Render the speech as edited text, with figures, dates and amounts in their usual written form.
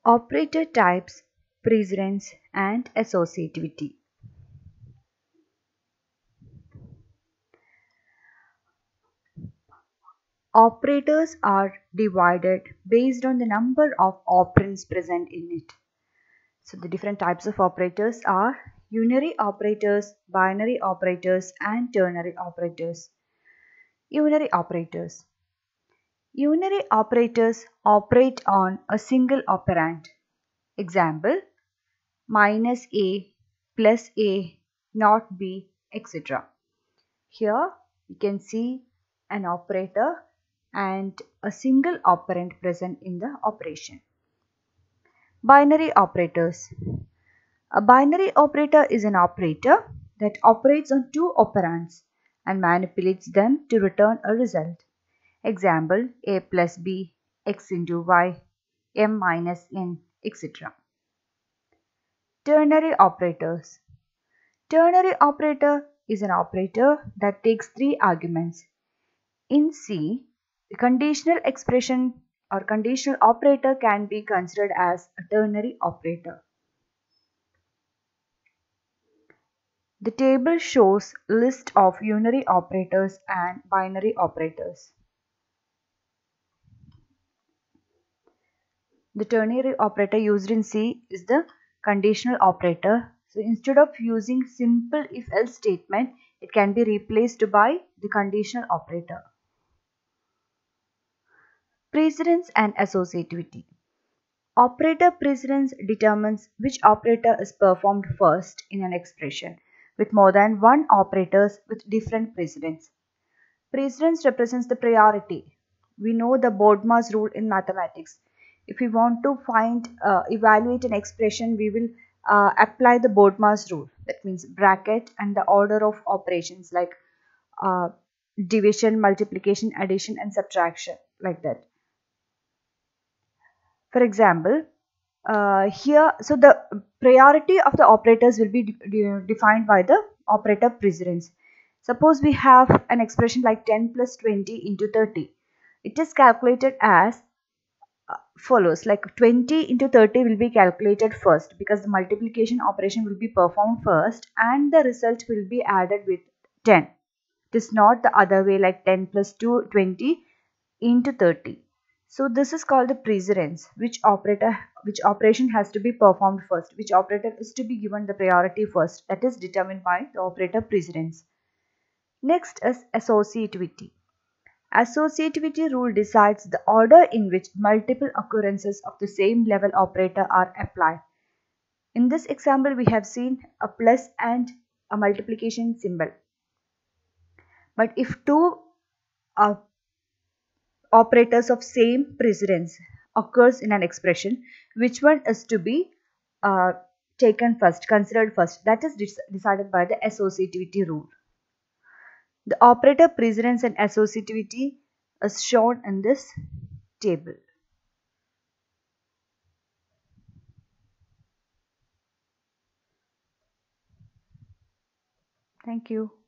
Operator types, precedence, and associativity. Operators are divided based on the number of operands present in it. So the different types of operators are unary operators, binary operators, and ternary operators. Unary operators. Unary operators operate on a single operand. Example, minus A, plus A, not B, etc. Here you can see an operator and a single operand present in the operation. Binary operators. A binary operator is an operator that operates on two operands and manipulates them to return a result. Example, A plus B, X into Y, M minus N, etc. Ternary operators. Ternary operator is an operator that takes three arguments. In C, the conditional expression or conditional operator can be considered as a ternary operator. The table shows list of unary operators and binary operators. The ternary operator used in C is the conditional operator. So instead of using simple if-else statement, it can be replaced by the conditional operator. Precedence and associativity. Operator precedence determines which operator is performed first in an expression with more than one operators with different precedence. Precedence represents the priority. We know the Bodmer's rule in mathematics. If we want to evaluate an expression, we will apply the Bodmer's rule. That means bracket and the order of operations like uh, division, multiplication, addition, and subtraction, like that. For example, so the priority of the operators will be defined by the operator precedence. Suppose we have an expression like 10 plus 20 into 30. It is calculated as follows, like 20 into 30 will be calculated first because the multiplication operation will be performed first and the result will be added with 10. It is not the other way, like 10 plus 2, 20 into 30. So this is called the precedence, which operation has to be performed first, which operator is to be given the priority first. That is determined by the operator precedence. Next is associativity. Associativity rule decides the order in which multiple occurrences of the same level operator are applied. In this example, we have seen a plus and a multiplication symbol. But if two operators of same precedence occurs in an expression, which one is to be taken first, considered first? That is decided by the associativity rule. The operator precedence and associativity is shown in this table. Thank you.